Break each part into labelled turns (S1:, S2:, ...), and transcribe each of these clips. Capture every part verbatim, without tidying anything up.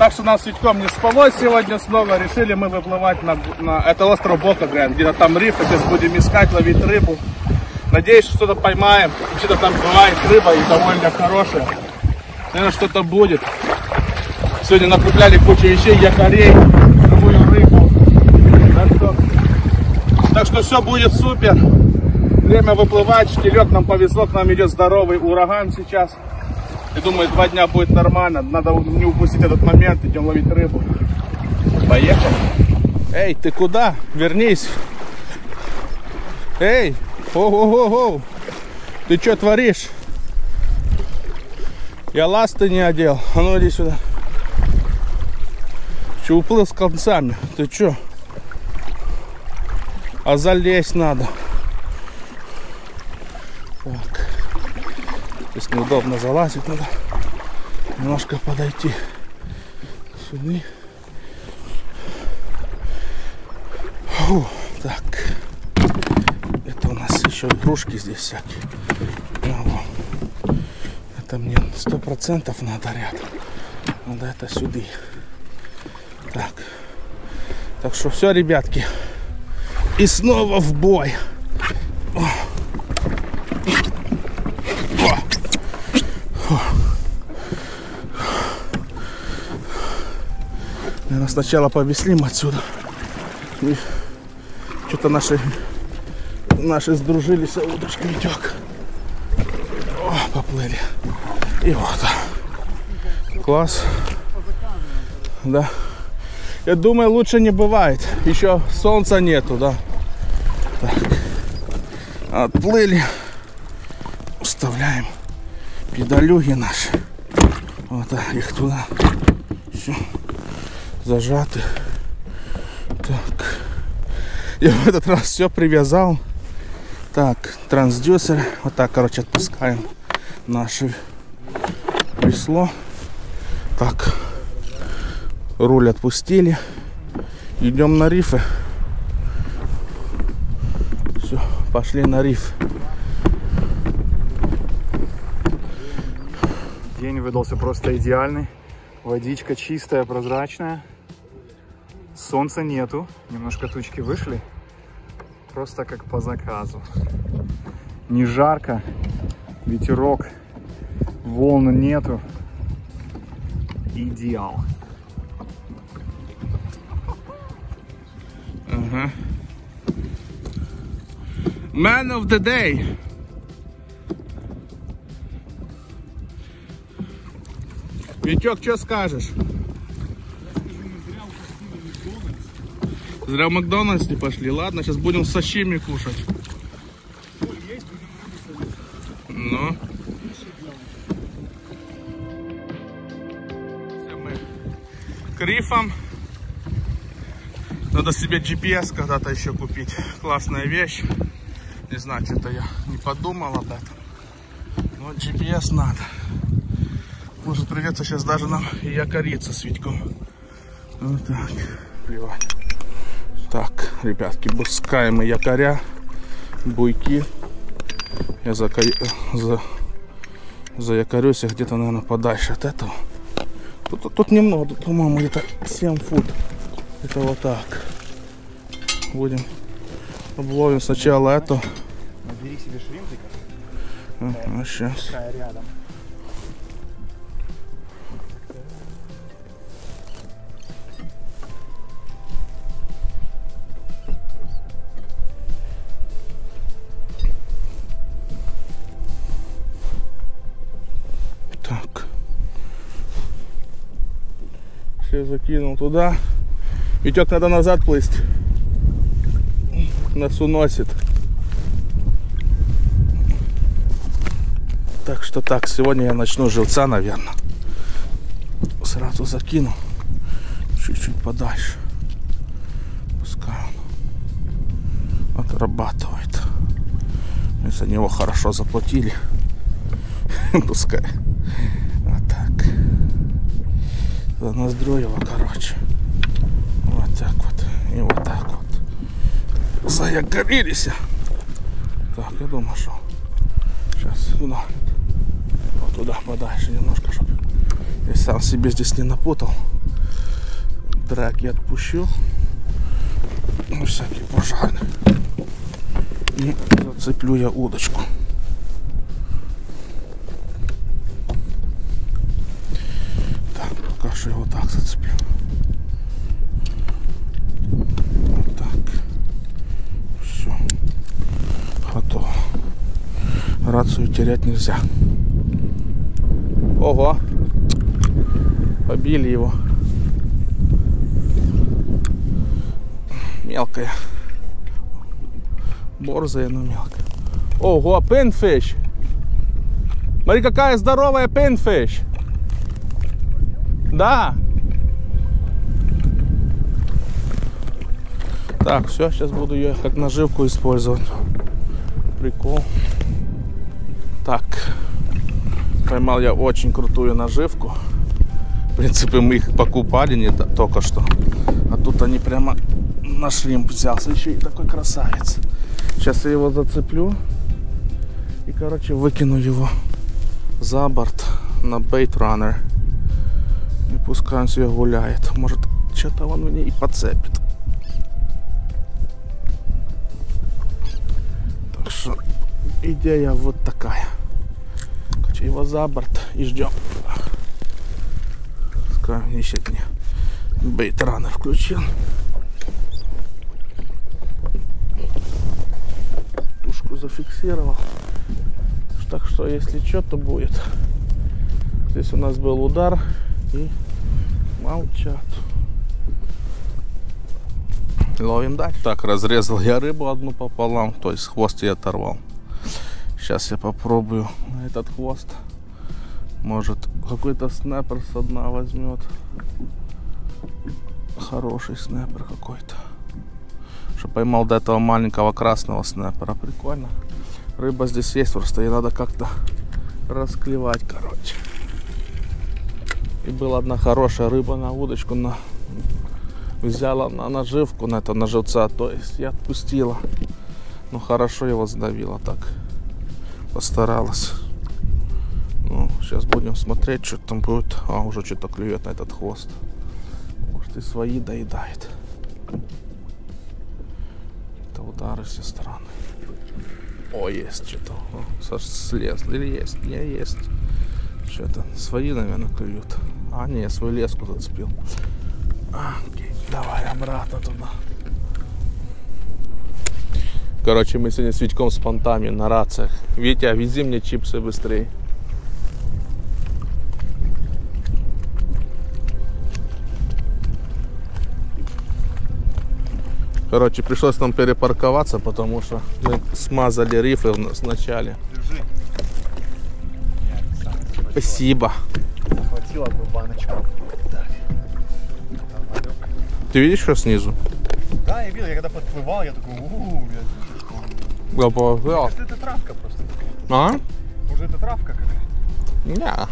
S1: Так что нам с Витьком не спалось сегодня снова. Решили мы выплывать на, на это остров Бока-Гранд. Где-то там риф. Сейчас будем искать, ловить рыбу. Надеюсь, что что-то поймаем. Вообще-то там бывает рыба и довольно хорошая. Наверное, что-то будет. Сегодня накупляли кучу вещей, якорей, живую рыбу. Так что, так что все будет супер. Время выплывать. Штилек нам повезло, к нам идет здоровый ураган сейчас. Я думаю, два дня будет нормально. Надо не упустить этот момент. Идем ловить рыбу. Поехали. Эй, ты куда? Вернись. Эй, ого-го-го. Ты что творишь? Я ласты не одел. А ну иди сюда. Че уплыл с концами? Ты че? А залезть надо. Так. Здесь неудобно залазить, надо немножко подойти сюда. Фу, так. Это у нас еще игрушки здесь всякие. Ну, это мне сто процентов надо рядом. Надо это сюда. Так. Так что все, ребятки. И снова в бой. О. Наверное, сначала повеслим отсюда. Что-то наши наши сдружились, а удочка Витек. О, поплыли. И вот. Класс. Да. Я думаю, лучше не бывает. Еще солнца нету, да. Так. Отплыли. Вставляем педалюги наши. Вот так, их туда. Все. Зажаты. Так. Я в этот раз все привязал. Так, трансдюсер. Вот так, короче, отпускаем наше весло. Так. Руль отпустили. Идем на рифы. Все, пошли на риф.
S2: День выдался просто идеальный. Водичка чистая, прозрачная. Солнца нету. Немножко тучки вышли. Просто как по заказу. Не жарко. Ветерок. Волн нету. Идеал.
S1: Ага. Man of the day. Витек, что скажешь? Зря в Макдональдс не пошли. Ладно, сейчас будем сашими кушать. Ну. Все мы к рифам. Надо себе джи пи эс когда-то еще купить. Классная вещь. Не знаю, что-то я не подумал об этом. Но джи пи эс надо. Может придется сейчас даже нам и якориться с Витьком. Вот так. Плевать. Так, ребятки, пускаем мы якоря, буйки. Я за, за, заякорюсь где-то, наверное, подальше от этого. Тут, тут немного, по-моему, где-то семь фут. Это вот так. Будем обловим сначала это.
S2: Набери себе шримпик.
S1: А, сейчас.
S2: Рядом.
S1: Так. Все закинул туда. Витек, надо назад плыть. Нас уносит. Так что так, сегодня я начну живца, наверное. Сразу закину. Чуть-чуть подальше. Пускай он отрабатывает. Мы за него хорошо заплатили. Пускай. Вот так. За ноздрю его, короче. Вот так вот. И вот так вот. Заякорились. Так, я думаю, что сейчас сюда. Вот туда подальше немножко, чтобы я сам себе здесь не напутал. треки отпущу. Ну, всякие пожарные. И зацеплю я удочку. Так, пока что его так зацеплю. Вот так. Все. Готово. Рацию терять нельзя. Ого! Побили его. Мелкая. Борзая, но мелкая. Ого, pinfish. Смотри, какая здоровая pinfish. Да. Так, все, сейчас буду ее как наживку использовать. Прикол. Так. Поймал я очень крутую наживку. В принципе, мы их покупали не только что. А тут они прямо на шримп взялся. Еще и такой красавец. Сейчас я его зацеплю. И, короче, выкину его за борт на Bait Runner. И пускай он себе гуляет. Может, что-то он мне и подцепит. Так что идея вот такая. Короче, его за борт и ждем. Пускай он ищет мне. Bait Runner включил. Тушку зафиксировал. Так что, если что, то будет. Здесь у нас был удар и молчат. Ловим дальше. Так, разрезал я рыбу одну пополам, то есть хвост я оторвал. Сейчас я попробую на этот хвост. Может, какой-то снайпер со дна возьмет. Хороший снайпер какой-то. Что поймал до этого маленького красного снайпера. Прикольно. Рыба здесь есть, просто ей надо как-то расклевать, короче. И была одна хорошая рыба на удочку, на... взяла на наживку, на это на живца, то есть я отпустила. Ну хорошо его сдавила так. Постаралась. Ну, сейчас будем смотреть, что там будет. А, уже что-то клюет на этот хвост. Может, и свои доедает. Это удары все стороны. О, есть что-то. Слез. Или есть? Не, есть. Что-то. Свои, наверное, клюют. А, не, свою леску зацепил. А, окей. Давай обратно туда. Короче, мы сегодня с Витьком с понтами на рациях. Витя, вези мне чипсы быстрее. Короче, пришлось нам перепарковаться, потому что мы смазали рифы в начале.
S2: Держи.
S1: Спасибо.
S2: Захватил одну баночку. Так.
S1: Ты видишь, что снизу?
S2: Да, я видел, я когда подплывал, я такой, ууу,
S1: Я понял.
S2: Может, это травка просто.
S1: А?
S2: Может, это травка какая-то?
S1: Не.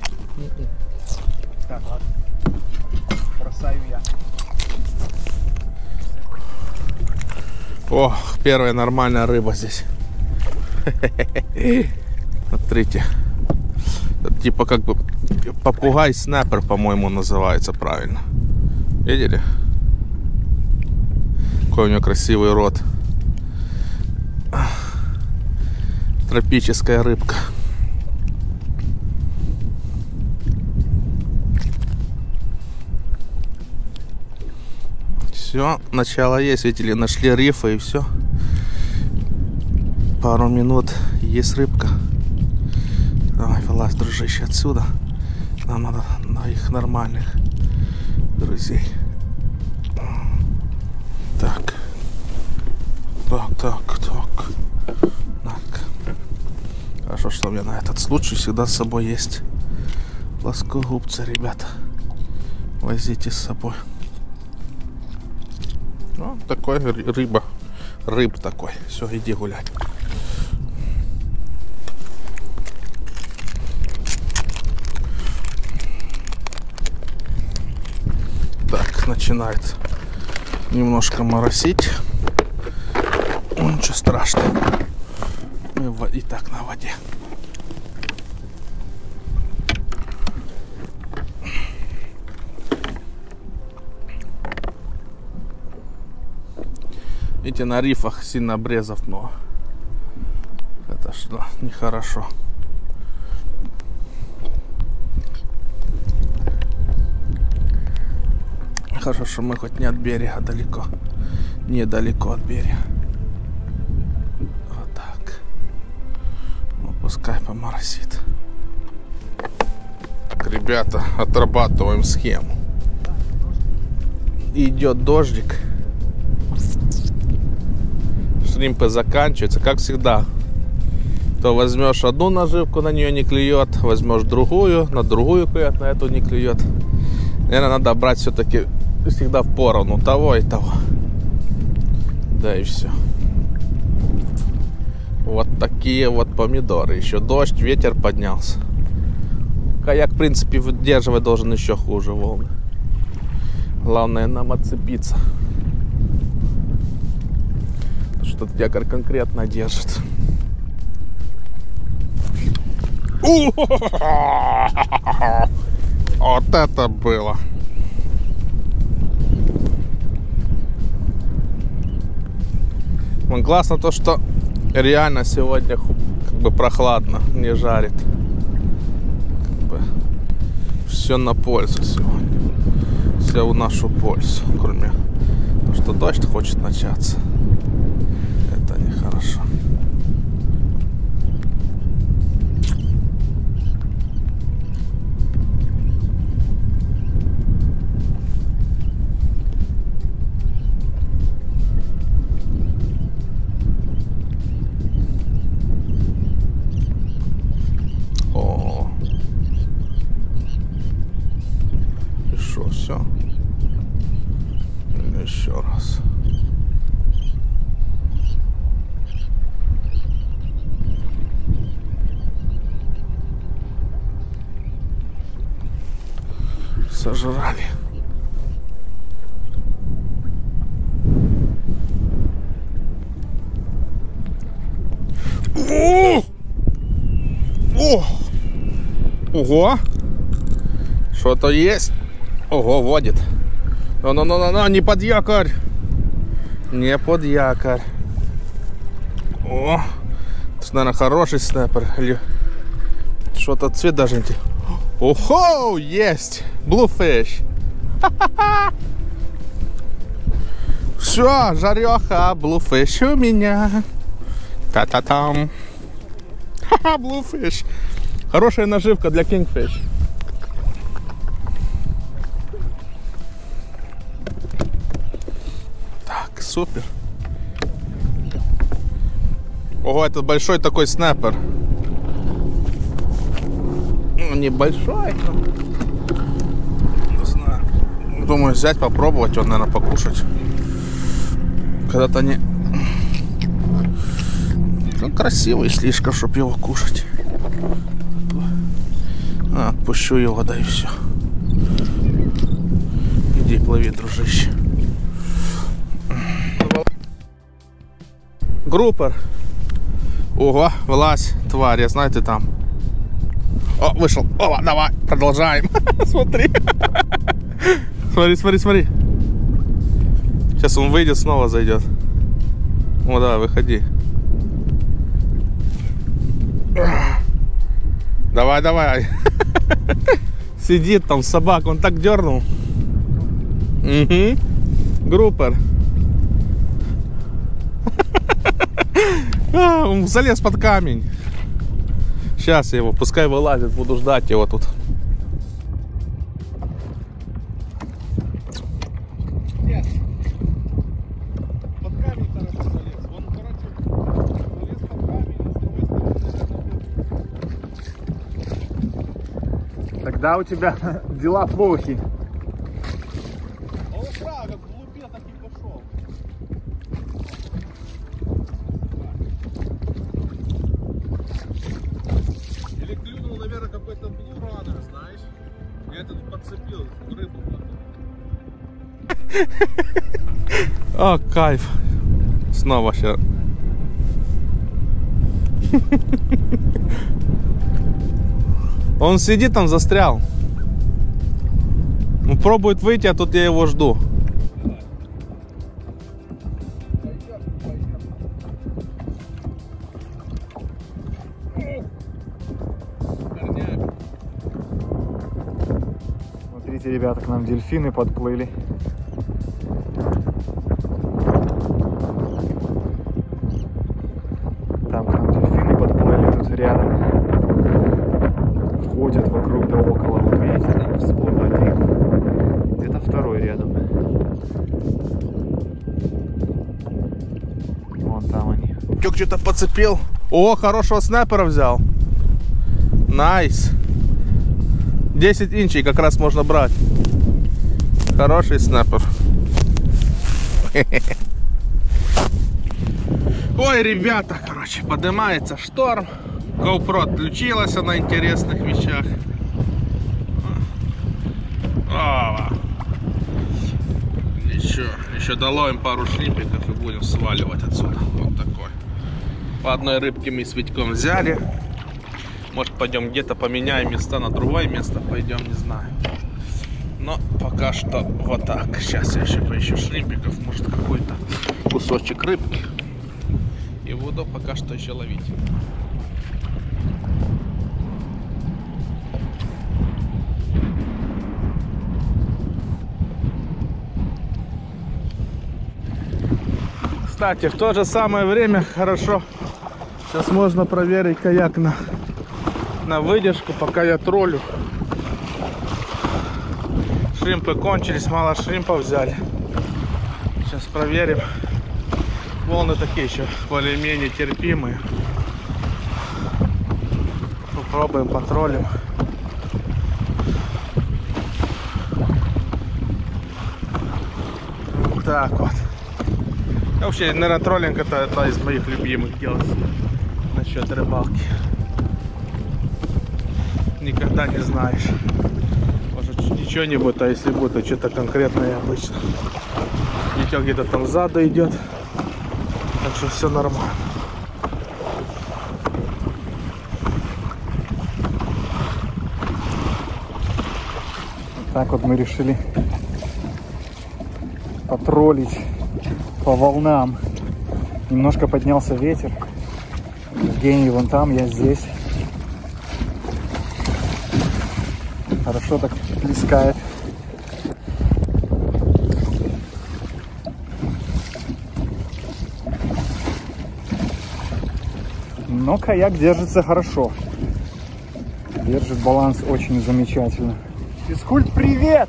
S2: Так, ладно. Бросаю я.
S1: О, первая нормальная рыба здесь. Смотрите. Это типа как бы попугай-снайпер, по-моему, называется правильно. Видели? Какой у него красивый рот. Тропическая рыбка. Все, начало есть, видели, нашли рифы и все. Пару минут, есть рыбка. Давай, вылазь, дружище, отсюда. Нам надо на их нормальных друзей. Так. Так, так, так. Так. Хорошо, что у меня на этот случай всегда с собой есть плоскогубцы, ребята. Возите с собой. Ну, такой рыба. Рыб такой. Все, иди гулять. Так, начинает немножко моросить. Ну, ничего страшного. Мы и так на воде. Видите, на рифах сильно обрезов много. Это что, нехорошо. Хорошо, что мы хоть не от берега далеко. Недалеко от берега. Вот так. Ну, пускай поморосит. Так, ребята, отрабатываем схему. Идет дождик. Шримпы заканчиваются, как всегда. То возьмешь одну наживку, на нее не клюет, возьмешь другую, на другую клюет, на эту не клюет. Наверное, надо брать все-таки всегда в поровну того и того. Да и все. Вот такие вот помидоры. Еще дождь, ветер поднялся. Каяк, в принципе, выдерживать должен еще хуже волны. Главное нам отцепиться. Что-то якорь конкретно держит. Вот это было. Ну, классно то, что реально сегодня как бы прохладно, не жарит. Как бы все на пользу сегодня. Все в нашу пользу, кроме того, что дождь хочет начаться. Это нехорошо. О, и шо, все? Еще раз. Сожрали. О! О! Ого! Что-то есть. Ого, водит. Ну-ну-ну-ну, не под якорь. Не под якорь. О! Это, наверное, хороший снайпер. Или что-то цвет даже не... Охо! Есть! Bluefish! Все, жареха, Bluefish у меня. Та-та-там. Ха-ха, Bluefish. Хорошая наживка для Kingfish. Так, супер. Ого, это большой такой снайпер. Ну, небольшой, но... Не знаю. Думаю, взять, попробовать, он, наверное, покушать. Когда-то не... Ну, красивый слишком, чтобы его кушать. А, отпущу его, да и все. Иди плыви, дружище. Группер. Ого, вылазь, тварь, я знаю, ты там. О, вышел. О, давай, продолжаем. Смотри. Смотри, смотри, смотри. Сейчас он выйдет, снова зайдет. О, давай, выходи. Давай, давай. Сидит там собак, он так дернул. Угу. Группер. А, он залез под камень. Сейчас я его, пускай вылазит, буду ждать его тут. Нет. Под камень, короче, залез. Он, короче, залез под камень, а с другой стороны.
S2: Тогда у тебя дела плохи.
S1: Он сразу как в глубе так и пошел. Или клюнул, наверное, какой-то blue runner, знаешь? Я этот подцепил рыбу. О, кайф. Снова сейчас. Он сидит там, застрял. Он пробует выйти, а тут я его жду.
S2: Смотрите, ребята, к нам дельфины подплыли. Там к нам дельфины подплыли, тут рядом. Ходят вокруг да около. Вот видите, там всплывает их. Где-то второй рядом. Вон там они.
S1: Тёк что-то подцепил. О, хорошего снайпера взял. Найс. десять инчей как раз можно брать. Хороший снайпер. Ой, ребята, короче, поднимается шторм. GoPro отключилась на интересных вещах. О, еще, еще доловим пару шлипиков и будем сваливать отсюда. Вот такой. По одной рыбке мы с Витьком взяли. Может, пойдем где-то поменяем места на другое место, пойдем, не знаю. Но пока что вот так. Сейчас я еще поищу шлипиков, может, какой-то кусочек рыбки. И буду пока что еще ловить. Кстати, в то же самое время хорошо. Сейчас можно проверить каяк на, на выдержку, пока я троллю. Шримпы кончились, мало шримпов взяли. Сейчас проверим. Волны такие еще более-менее терпимые. Попробуем, потроллим. Вот так вот. Вообще, наверное, троллинг это одна из моих любимых дел насчет рыбалки. Никогда не знаешь. Может, ничего не будет, а если будет, то что-то конкретное обычно. Дитё где-то там сзади идет. Так что все нормально.
S2: Так вот мы решили потроллить по волнам. Немножко поднялся ветер. Евгений вон там, я здесь. Хорошо так плескает. Но каяк держится хорошо. Держит баланс очень замечательно. Физкульт, привет!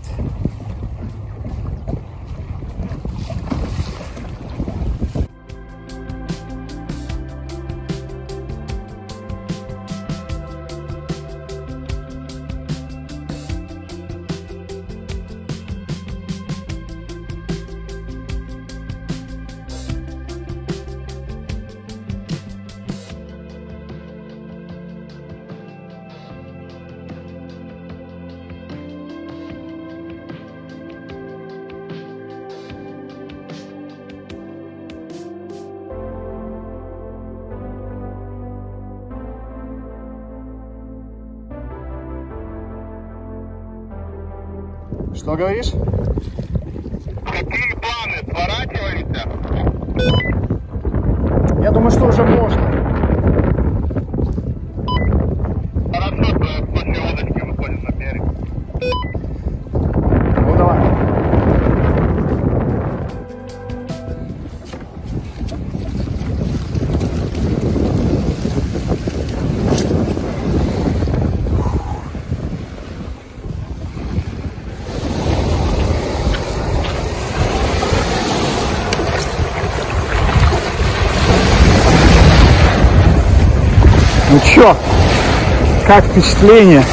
S2: Что говоришь?
S1: Какие планы? Сворачиваемся?
S2: Я думаю, что уже можно.
S1: Хорошо, что после удочки выходим на берег.
S2: Ну давай. Ну чё, как впечатление?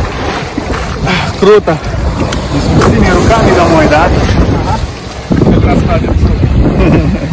S1: Круто.
S2: Не с пустыми руками домой, да?
S1: Как раз